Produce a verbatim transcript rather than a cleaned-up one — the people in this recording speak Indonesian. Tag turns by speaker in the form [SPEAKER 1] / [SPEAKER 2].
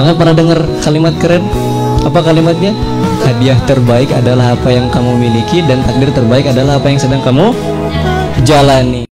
[SPEAKER 1] Maka pernah dengar kalimat keren? Apa kalimatnya? Hadiah terbaik adalah apa yang kamu miliki dan takdir terbaik adalah apa yang sedang kamu jalani.